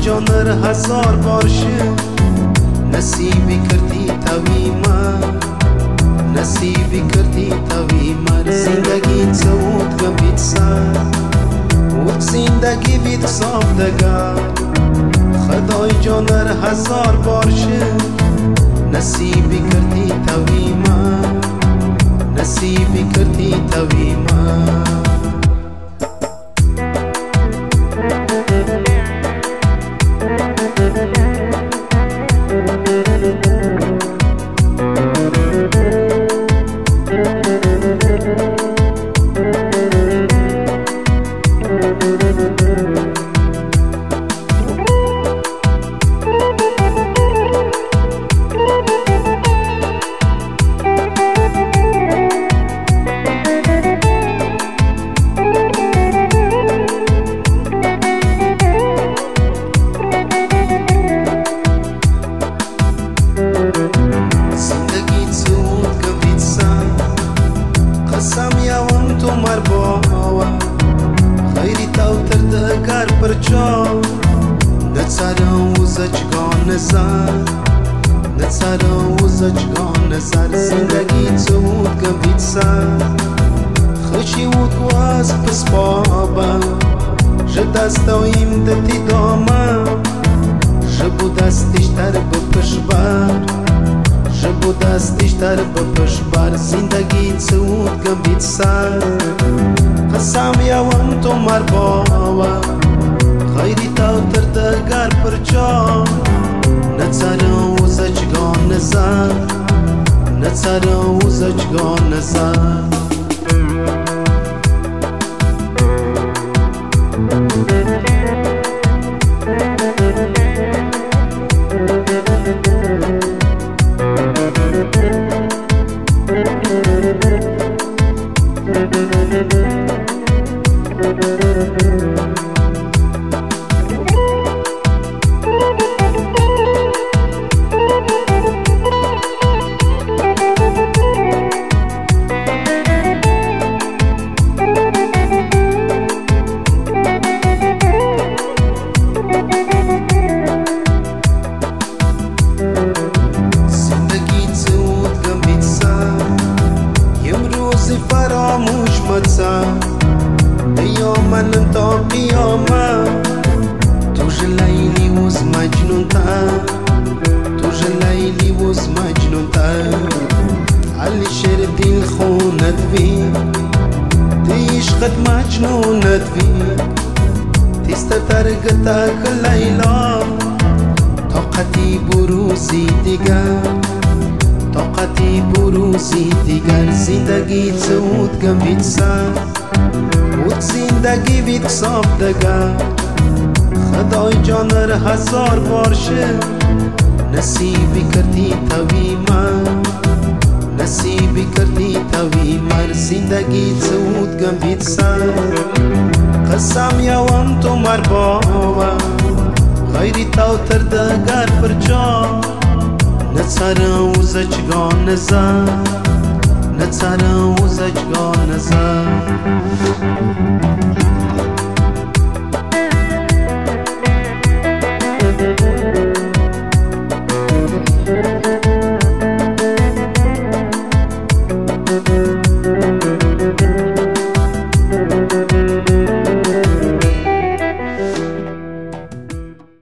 جانر هزار باشه نصیبی کردی توی من نصیبی کردی توی من زندگی زود گمید سر و زندگی بید ساختگار خدای جانر هزار باشه نصیبی کردی توی من نصیبی کردی توی من زندگی زود گمید سر خشی وودگواز پس بابا جه دستایم دتی دامه جه بود دستش تر بپش بر جه بود دستش تر بپش بر زندگی زود گمید سر قسم یوان تو مر بابا خیری تاو تردگر پر جا نتسارا و زجگان نزار نتسارا و زجگان نزار فراموش متسا دیومن تا قیامت تو لیلی وز مجنون تر تو لیلی وز مجنون تر علی شر دل خونت وی دی عشقت مجنونت وی تیست ترگتا لیلا طاقتی بروزی دیگر طاقتی بروزی دیگر زندگی زود گمید سر و زندگی بید ساختگار خدای جانر هزار باشه نصیبی کردی توی من نصیبی کردی توی من زندگی زود گمید سر قسم یوان تو مر بابا غیری تاو تردگر پر جا نتسارا و زجگان نزار